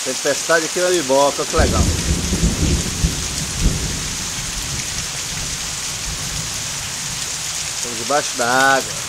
Tempestade aqui na Biboca, que legal. Estamos debaixo da água.